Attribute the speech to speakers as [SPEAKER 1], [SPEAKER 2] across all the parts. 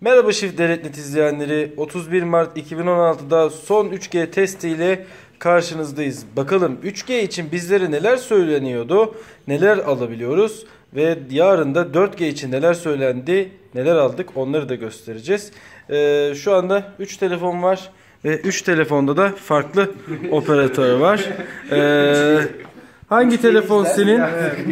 [SPEAKER 1] Merhaba Shift Devlet izleyenleri. 31 Mart 2016'da son 3G testiyle karşınızdayız. Bakalım 3G için bizlere neler söyleniyordu, neler alabiliyoruz ve yarın da 4G için neler söylendi, neler aldık onları da göstereceğiz. Şu anda 3 telefon var ve 3 telefonda da farklı operatör var. Hangi telefon senin?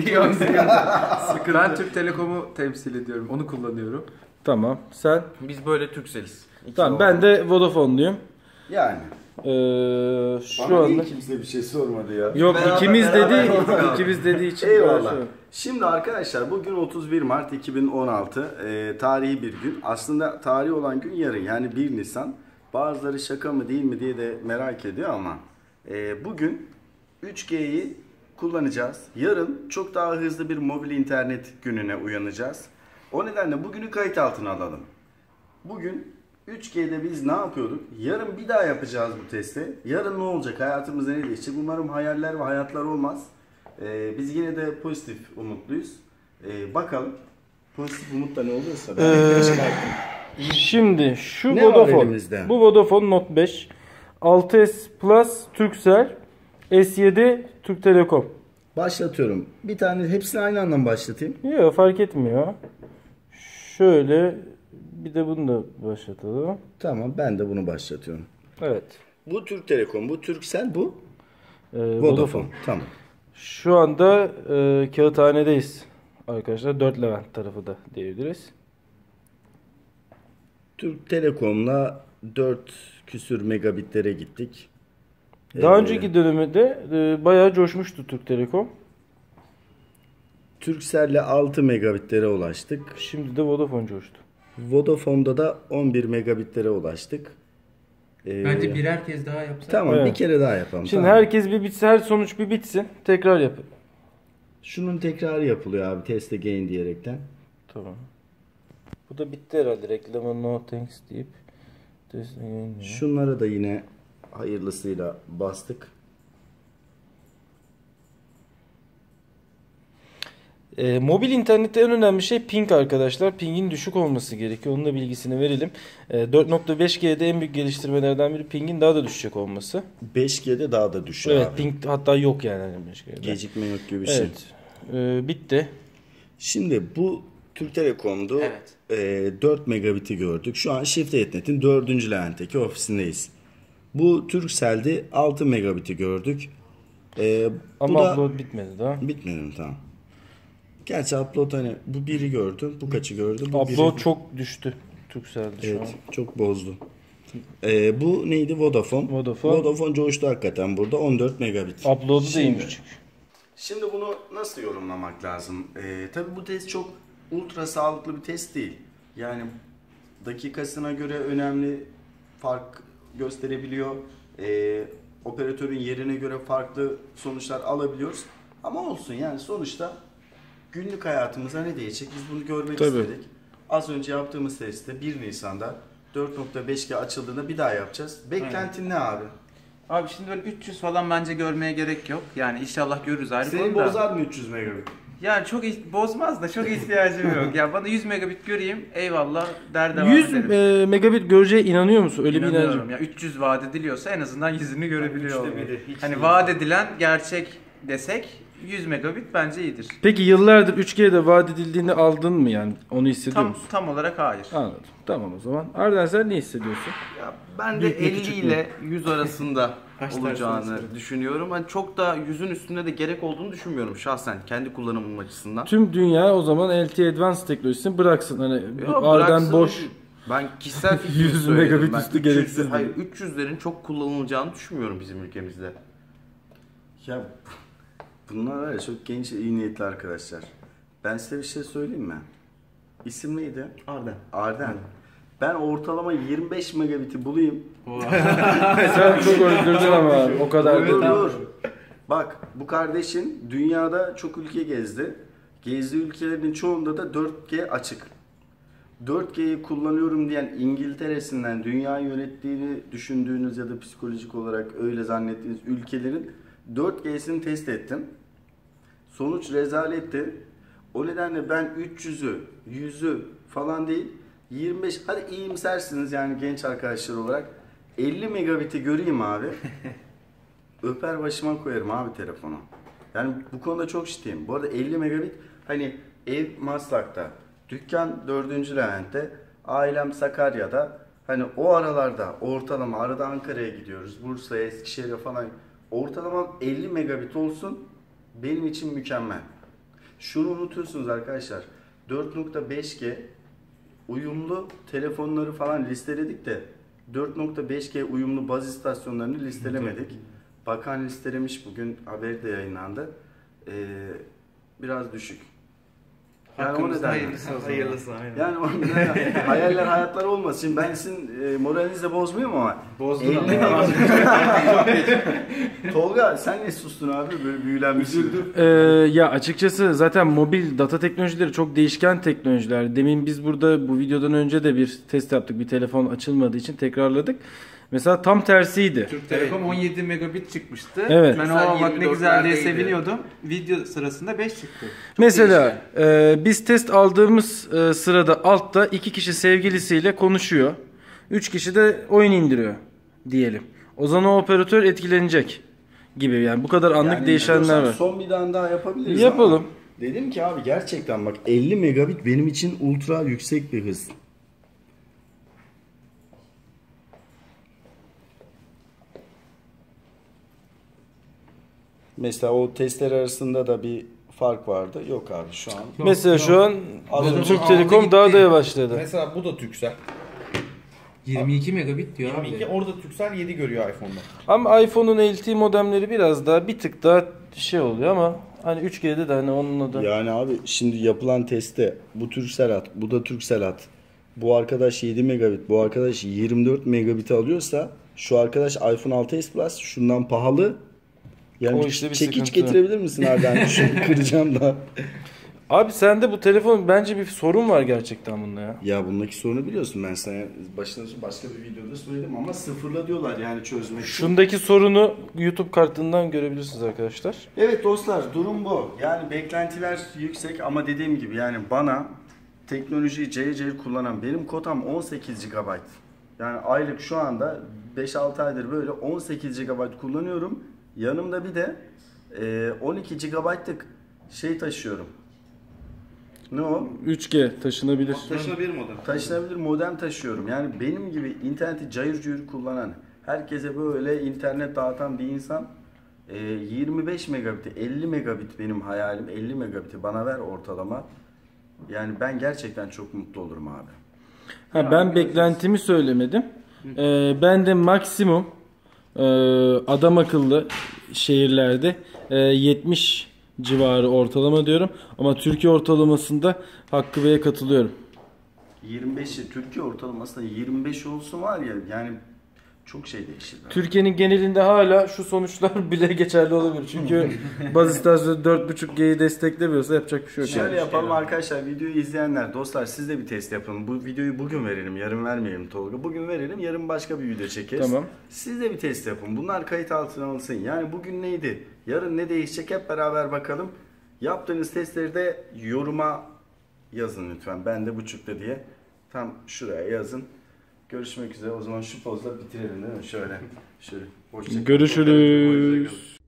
[SPEAKER 2] Ben Türk Telekom'u temsil ediyorum. Onu kullanıyorum.
[SPEAKER 1] Tamam. Sen?
[SPEAKER 2] Biz böyle Turkcell'iz.
[SPEAKER 1] Tamam, ben de Vodafone'luyum.
[SPEAKER 3] Yani.
[SPEAKER 1] Şu
[SPEAKER 3] Bana
[SPEAKER 1] anda
[SPEAKER 3] niye kimse bir şey sormadı ya?
[SPEAKER 1] yok, ikimiz dediği için.
[SPEAKER 3] Eyvallah. Şimdi arkadaşlar bugün 31 Mart 2016 tarihi bir gün. Aslında tarihi olan gün yarın, yani 1 Nisan. Bazıları şaka mı değil mi diye de merak ediyor ama bugün 3G'yi kullanacağız. Yarın çok daha hızlı bir mobil internet gününe uyanacağız. O nedenle bugünü kayıt altına alalım. Bugün 3G'de biz ne yapıyorduk? Yarın bir daha yapacağız bu testi. Yarın ne olacak? Hayatımızda ne değişecek? Umarım hayaller ve hayatlar olmaz. Biz yine de pozitif umutluyuz. Bakalım. Pozitif umutla ne oluyorsa.
[SPEAKER 1] Şimdi şu
[SPEAKER 3] Ne var
[SPEAKER 1] Vodafone.
[SPEAKER 3] elimizde?
[SPEAKER 1] Bu Vodafone Note 5. 6S Plus Turkcell. S7 Türk Telekom.
[SPEAKER 3] Başlatıyorum. Bir tane hepsini aynı anda mı başlatayım?
[SPEAKER 1] Yok, fark etmiyor. Şöyle bir de bunu da başlatalım.
[SPEAKER 3] Tamam, ben de bunu başlatıyorum.
[SPEAKER 1] Evet.
[SPEAKER 3] Bu Türk Telekom, bu Turkcell, bu
[SPEAKER 1] Vodafone.
[SPEAKER 3] Tamam.
[SPEAKER 1] Şu anda Kağıthane'deyiz. Arkadaşlar 4 Levent tarafı da diyebiliriz.
[SPEAKER 3] Türk Telekom'la 4 küsür megabitlere gittik.
[SPEAKER 1] Daha önceki dönemde bayağı coşmuştu Türk Telekom.
[SPEAKER 3] Turkcell'le 6 megabitlere ulaştık.
[SPEAKER 1] Şimdi de Vodafone coştu.
[SPEAKER 3] Vodafone'da da 11 megabitlere ulaştık.
[SPEAKER 2] Bence birer kez daha yapsak.
[SPEAKER 3] Tamam,
[SPEAKER 1] Evet.
[SPEAKER 3] bir kere daha yapalım.
[SPEAKER 1] Şimdi
[SPEAKER 3] tamam.
[SPEAKER 1] herkes bir bitsin, her sonuç bir bitsin. Tekrar yapın.
[SPEAKER 3] Şunun tekrarı yapılıyor abi, test again diyerekten.
[SPEAKER 1] Tamam. Bu da bitti herhalde, reklama no thanks deyip.
[SPEAKER 3] Şunlara da yine hayırlısıyla bastık.
[SPEAKER 1] Mobil internette en önemli şey ping arkadaşlar. Pingin düşük olması gerekiyor. Onun da bilgisini verelim. 4.5G'de en büyük geliştirmelerden biri pingin daha da düşecek olması.
[SPEAKER 3] 5G'de daha da düşüyor
[SPEAKER 1] Evet,
[SPEAKER 3] abi.
[SPEAKER 1] ping hatta yok yani 5G'de.
[SPEAKER 3] Gecikme yok gibi bir şey.
[SPEAKER 1] Evet. Bitti.
[SPEAKER 3] Şimdi bu Türk Telekom'du.
[SPEAKER 2] Evet.
[SPEAKER 3] 4 megabit'i gördük. Şu an Shift.net'in 4. Levent'teki ofisindeyiz. Bu Turkcell'de 6 megabit'i gördük.
[SPEAKER 1] Ama
[SPEAKER 3] bu da
[SPEAKER 1] upload bitmedi daha.
[SPEAKER 3] bitmedi mi? Tamam. Gerçi upload, hani bu biri gördü, bu kaçı gördü, bu
[SPEAKER 1] Upload
[SPEAKER 3] biri.
[SPEAKER 1] çok düştü Turkcell'de şu an.
[SPEAKER 3] Evet, çok bozdu. Bu neydi? Vodafone. Vodafone coştu hakikaten burada, 14 megabit.
[SPEAKER 1] Upload'u da
[SPEAKER 3] Şimdi-
[SPEAKER 1] iyiymiş.
[SPEAKER 3] Şimdi bunu nasıl yorumlamak lazım? Tabii bu test çok ultra sağlıklı bir test değil. Yani dakikasına göre önemli fark gösterebiliyor. Operatörün yerine göre farklı sonuçlar alabiliyoruz. Ama olsun, yani sonuçta günlük hayatımıza ne değecek? Biz bunu görmek
[SPEAKER 1] Tabii.
[SPEAKER 3] istedik. Az önce yaptığımız testte 1 Nisan'da 4.5G açıldığında bir daha yapacağız. Beklentin ne abi?
[SPEAKER 2] Abi şimdi böyle 300 falan bence görmeye gerek yok. Yani inşallah görürüz ayrı
[SPEAKER 3] Senin
[SPEAKER 2] konu da.
[SPEAKER 3] bozar mı 300 megabit?
[SPEAKER 2] Yani çok bozmaz da çok ihtiyacım yok. Ya bana 100 megabit göreyim, eyvallah der devam
[SPEAKER 1] 100
[SPEAKER 2] ederim.
[SPEAKER 1] megabit göreceğe inanıyor musun? Öyle bir
[SPEAKER 2] İnanıyorum.
[SPEAKER 1] inancım.
[SPEAKER 2] Ya 300 vaat ediliyorsa en azından yüzünü görebiliyor.
[SPEAKER 3] üçte biri, hiç
[SPEAKER 2] Hani
[SPEAKER 3] değil.
[SPEAKER 2] vaat edilen gerçek desek 100 megabit bence iyidir.
[SPEAKER 1] Peki yıllardır 3G'de vaat edildiğini aldın mı yani? Onu hissediyor musun?
[SPEAKER 2] Tam olarak hayır.
[SPEAKER 1] Anladım. Tamam o zaman. Arden sen ne hissediyorsun?
[SPEAKER 4] Ya ben de
[SPEAKER 1] Büyük mü,
[SPEAKER 4] 50
[SPEAKER 1] küçük mü?
[SPEAKER 4] ile 100 arasında
[SPEAKER 2] Kaç
[SPEAKER 4] olacağını
[SPEAKER 2] tane
[SPEAKER 4] düşünüyorum. Hani çok da 100'ün üstünde de gerek olduğunu düşünmüyorum şahsen kendi kullanımım açısından.
[SPEAKER 1] Tüm dünya o zaman LTE Advanced teknolojisini bıraksın. Hani
[SPEAKER 4] Yo,
[SPEAKER 1] Arden
[SPEAKER 4] bıraksın.
[SPEAKER 1] boş.
[SPEAKER 4] Ben kişisel fikrimi
[SPEAKER 1] 100
[SPEAKER 4] söyledim.
[SPEAKER 1] megabit
[SPEAKER 4] Ben
[SPEAKER 1] üstü
[SPEAKER 4] 300'ü
[SPEAKER 1] gereksiz
[SPEAKER 4] Hayır,
[SPEAKER 1] diyor.
[SPEAKER 4] 300'lerin çok kullanılacağını düşünmüyorum bizim ülkemizde.
[SPEAKER 3] Ya bunlar var ya, çok genç iyi niyetli arkadaşlar. Ben size bir şey söyleyeyim mi? İsim neydi?
[SPEAKER 4] Arden.
[SPEAKER 3] Arden. Ben ortalama 25 megabit'i bulayım.
[SPEAKER 1] Sen çok öldürdün ama o kadar
[SPEAKER 3] Dur,
[SPEAKER 1] da.
[SPEAKER 3] dur. Bak, bu kardeşin dünyada çok ülke gezdi. Gezdiği ülkelerin çoğunda da 4G açık. 4G'yi kullanıyorum diyen İngiltere'sinden dünyayı yönettiğini düşündüğünüz ya da psikolojik olarak öyle zannettiğiniz ülkelerin 4G'sini test ettim. Sonuç rezaletti. O nedenle ben 300'ü, 100'ü falan değil, 25 hadi iyimsersiniz yani genç arkadaşlar olarak. 50 megabit'i göreyim abi. Öper başıma koyarım abi telefonu. Yani bu konuda çok ciddiyim. Bu arada 50 megabit hani ev Maslak'ta, dükkan 4. Levent'te, ailem Sakarya'da. Hani o aralarda ortalama arada Ankara'ya gidiyoruz. Bursa'ya, Eskişehir'e falan. Ortalama 50 megabit olsun benim için mükemmel. Şunu unutuyorsunuz arkadaşlar. 4.5G uyumlu telefonları falan listeledik de 4.5G uyumlu baz istasyonlarını listelemedik. Bakan listelemiş, bugün haberi de yayınlandı. Biraz düşük. Yani o
[SPEAKER 2] Hakkımızda
[SPEAKER 3] nedenle.
[SPEAKER 2] hayırlısı o zaman.
[SPEAKER 4] Hayırlısı aynen.
[SPEAKER 3] Yani o nedenle hayaller hayatlar olmasın. Şimdi ben sizin moralinizi de bozmuyorum ama.
[SPEAKER 2] Bozdun
[SPEAKER 3] 50
[SPEAKER 2] ama.
[SPEAKER 3] Tolga sen ne sustun abi? Böyle büyülenmişsin.
[SPEAKER 1] Ya açıkçası zaten mobil data teknolojileri çok değişken teknolojiler. Demin biz burada bu videodan önce de bir test yaptık. Bir telefon açılmadığı için tekrarladık. Mesela tam tersiydi.
[SPEAKER 2] Türk Telekom 17 megabit çıkmıştı.
[SPEAKER 1] Evet.
[SPEAKER 2] Ben
[SPEAKER 4] Güzel,
[SPEAKER 2] o bak ne güzel diye
[SPEAKER 4] 24'lerdeydi.
[SPEAKER 2] seviniyordum. Video sırasında 5 çıktı.
[SPEAKER 1] Mesela biz test aldığımız sırada altta 2 kişi sevgilisiyle konuşuyor. 3 kişi de oyun indiriyor diyelim. O zaman o operatör etkilenecek gibi, yani bu kadar anlık
[SPEAKER 3] Yani
[SPEAKER 1] değişenler
[SPEAKER 3] istiyorsan
[SPEAKER 1] var.
[SPEAKER 3] Son bir daha yapabiliriz.
[SPEAKER 1] Yapalım.
[SPEAKER 3] Ama dedim ki abi gerçekten bak 50 megabit benim için ultra yüksek bir hız. Mesela o testler arasında da bir fark vardı. Yok abi şu an.
[SPEAKER 1] Mesela şu an
[SPEAKER 3] Vodafone
[SPEAKER 1] Türk
[SPEAKER 2] aldı
[SPEAKER 1] Telekom daha
[SPEAKER 2] gitti.
[SPEAKER 1] da yavaşladı.
[SPEAKER 5] Mesela bu da Turkcell.
[SPEAKER 2] 22 megabit diyor
[SPEAKER 5] 22
[SPEAKER 2] abi.
[SPEAKER 5] orada Turkcell 7 görüyor iPhone'da.
[SPEAKER 1] Ama iPhone'un LTE modemleri biraz daha bir tık daha şey oluyor ama hani 3G'de de hani onunla da.
[SPEAKER 3] Yani abi şimdi yapılan testte bu Turkcell at, bu da Turkcell at. Bu arkadaş 7 megabit, bu arkadaş 24 megabit alıyorsa şu arkadaş iPhone 6s Plus şundan pahalı. Yani
[SPEAKER 1] O
[SPEAKER 3] bir
[SPEAKER 1] işte bir
[SPEAKER 3] çekiç
[SPEAKER 1] sıkıntı.
[SPEAKER 3] getirebilir misin Arden? Şunu kıracağım da.
[SPEAKER 1] Abi sende bu telefon bence bir sorun var gerçekten bunda ya.
[SPEAKER 3] Ya bundaki sorunu biliyorsun, ben sana başında başka bir videoda söyledim ama sıfırla diyorlar yani çözmek için.
[SPEAKER 1] Şundaki sorunu YouTube kartından görebilirsiniz arkadaşlar.
[SPEAKER 3] Evet dostlar, durum bu. Yani beklentiler yüksek ama dediğim gibi yani bana teknolojiyi cayır cayır kullanan, benim kotam 18 GB. Yani aylık şu anda 5-6 aydır böyle 18 GB kullanıyorum. Yanımda bir de 12 GB'lık şey taşıyorum. Ne o?
[SPEAKER 1] 3G taşınabilir.
[SPEAKER 4] Taşınabilir modem.
[SPEAKER 3] Taşınabilir modem taşıyorum. Yani benim gibi interneti cayır cayır kullanan, herkese böyle internet dağıtan bir insan 25 megabit, 50 megabit benim hayalim. 50 megabiti bana ver ortalama. Yani ben gerçekten çok mutlu olurum abi.
[SPEAKER 1] Ha, ben beklentimi söylemedim. Ben de maksimum adam akıllı şehirlerde 70 civarı ortalama diyorum. Ama Türkiye ortalamasında Hakkı Bey'e katılıyorum.
[SPEAKER 3] 25'i Türkiye ortalamasında 25 olsun var ya, yani çok şey değişir.
[SPEAKER 1] Türkiye'nin genelinde hala şu sonuçlar bile geçerli olabilir. Çünkü baz istasyonu 4.5G'yi desteklemiyorsa yapacak bir şey yok.
[SPEAKER 3] Şöyle yapalım arkadaşlar, videoyu izleyenler, dostlar siz de bir test yapın. Bu videoyu bugün verelim, yarın vermeyelim Tolga. Bugün verelim, yarın başka bir video çekeriz.
[SPEAKER 1] Tamam.
[SPEAKER 3] Siz de bir test yapın. Bunlar kayıt altına alınsın. Yani bugün neydi? Yarın ne değişecek hep beraber bakalım. Yaptığınız testleri de yoruma yazın lütfen. Ben de buçukta diye. Tam şuraya yazın. Görüşmek üzere. O zaman şu pozla bitirelim değil mi? Şöyle. Şöyle. Hoşça kalın.
[SPEAKER 1] Görüşürüz.